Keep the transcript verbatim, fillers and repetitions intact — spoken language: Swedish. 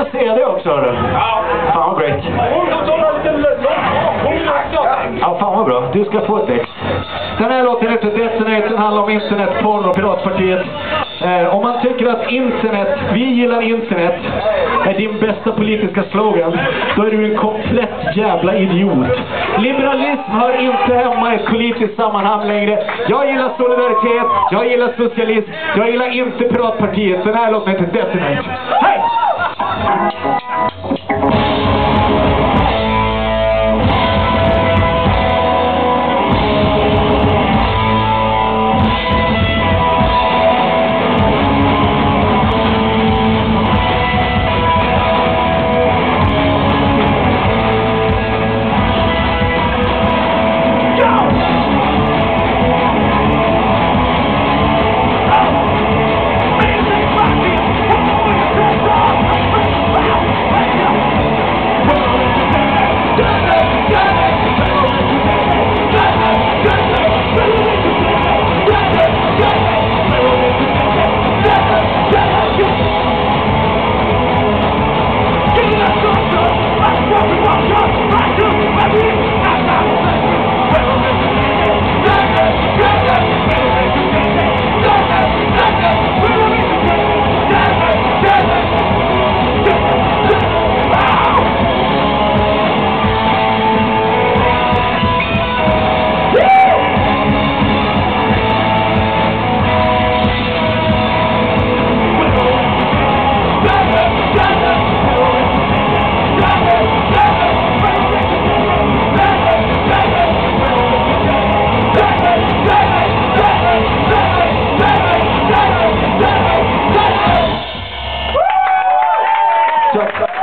Se det också, hörru. Fan vad great. Ja, fan vad bra. Du ska få ett ex. Den här låten heter Detonate. Den handlar om internet, porr och Piratpartiet. Eh, om man tycker att internet, vi gillar internet, är din bästa politiska slogan, då är du en komplett jävla idiot. Liberalism hör inte hemma i ett politiskt sammanhang längre. Jag gillar solidaritet, jag gillar socialism, jag gillar inte Piratpartiet. Den här låten heter Detonate. Hej! Just